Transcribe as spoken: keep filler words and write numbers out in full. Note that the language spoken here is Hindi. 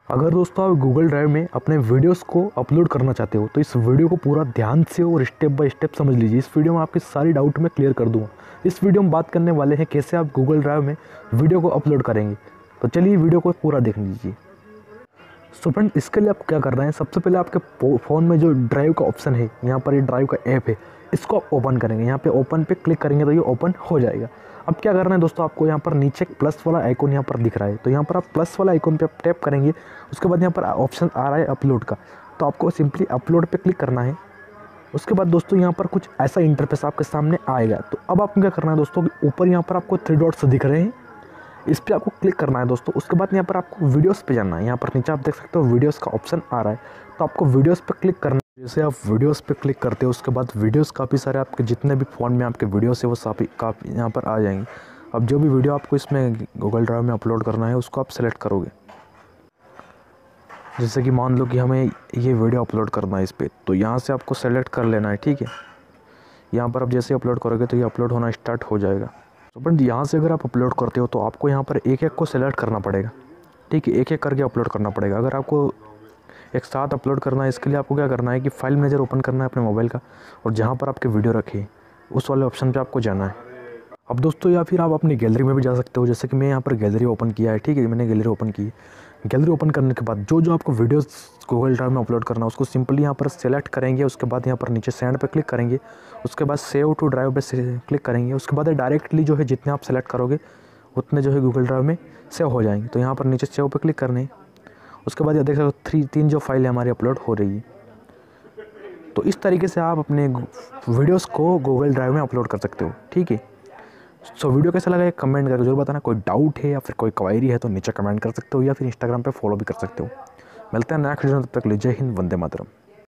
अगर दोस्तों आप गूगल ड्राइव में अपने वीडियोस को अपलोड करना चाहते हो तो इस वीडियो को पूरा ध्यान से और स्टेप बाय स्टेप समझ लीजिए। इस वीडियो में आपकी सारी डाउट मैं क्लियर कर दूंगा। इस वीडियो में बात करने वाले हैं कैसे आप गूगल ड्राइव में वीडियो को अपलोड करेंगे। तो चलिए वीडियो को पूरा देख लीजिए। सो फ्रेंड, इसके लिए आपको क्या करना है, सबसे पहले आपके फ़ोन में जो ड्राइव का ऑप्शन है, यहाँ पर ये ड्राइव का ऐप है, इसको आप ओपन करेंगे। यहाँ पे ओपन पे क्लिक करेंगे तो ये ओपन हो जाएगा। अब क्या करना है दोस्तों, आपको यहाँ पर नीचे एक प्लस वाला आइकॉन यहाँ पर दिख रहा है, तो यहाँ पर आप प्लस वाला आइकॉन पे आप टैप करेंगे। उसके बाद यहाँ पर ऑप्शन आ रहा है अपलोड का, तो आपको सिंपली अपलोड पे क्लिक करना है। उसके बाद दोस्तों यहाँ पर कुछ ऐसा इंटरफेस आपके सामने आएगा। तो अब आपको क्या करना है दोस्तों, कि ऊपर यहाँ पर आपको थ्री डॉट्स दिख रहे हैं, इस पर आपको क्लिक करना है दोस्तों। उसके बाद यहाँ पर आपको वीडियोस पे जाना है। यहाँ पर नीचे आप देख सकते हो वीडियोस का ऑप्शन आ रहा है, तो आपको वीडियोस पे क्लिक करना है। जैसे आप वीडियोस पे क्लिक करते हो उसके बाद वीडियोस काफ़ी सारे आपके जितने भी फ़ोन में आपके वीडियोस है वो काफ़ी काफ़ी यहाँ पर आ जाएंगे। अब जो भी वीडियो आपको इसमें गूगल ड्राइव में अपलोड करना है उसको आप सेलेक्ट करोगे। जैसे कि मान लो कि हमें ये वीडियो अपलोड करना है इस पर, तो यहाँ से आपको सेलेक्ट कर लेना है, ठीक है। यहाँ पर आप जैसे अपलोड करोगे तो ये अपलोड होना स्टार्ट हो जाएगा। तो फ्रेंड, यहाँ से अगर आप अपलोड करते हो तो आपको यहाँ पर एक एक को सेलेक्ट करना पड़ेगा, ठीक है। एक एक करके अपलोड करना पड़ेगा। अगर आपको एक साथ अपलोड करना है, इसके लिए आपको क्या करना है कि फाइल मैनेजर ओपन करना है अपने मोबाइल का, और जहाँ पर आपके वीडियो रखे उस वाले ऑप्शन पे आपको जाना है। अब दोस्तों, या फिर आप अपनी गैलरी में भी जा सकते हो। जैसे कि मैं यहाँ पर गैलरी ओपन किया है, ठीक है, मैंने गैलरी ओपन की। गैलरी ओपन करने के बाद जो जो आपको वीडियोस गूगल ड्राइव में अपलोड करना है उसको सिंपली यहाँ पर सेलेक्ट करेंगे। उसके बाद यहाँ पर नीचे सेंड पे क्लिक करेंगे। उसके बाद सेव टू ड्राइव पे क्लिक करेंगे। उसके बाद डायरेक्टली जो है जितने आप सेलेक्ट करोगे उतने जो है गूगल ड्राइव में सेव हो जाएंगे। तो यहाँ पर नीचे सेव पे क्लिक करने, उसके बाद ये देख सकते हो थ्री तीन जो फाइल हमारी अपलोड हो रही है। तो इस तरीके से आप अपने वीडियोस को गूगल ड्राइव में अपलोड कर सकते हो, ठीक है। सो वीडियो कैसा लगा एक कमेंट करके जरूर बताना। कोई डाउट है या फिर कोई क्वायरी है तो नीचे कमेंट कर सकते हो, या फिर इंस्टाग्राम पे फॉलो भी कर सकते हो। मिलते हैं नेक्स्ट वीडियो में, तब तक के लिए जय हिंद, वंदे मातरम।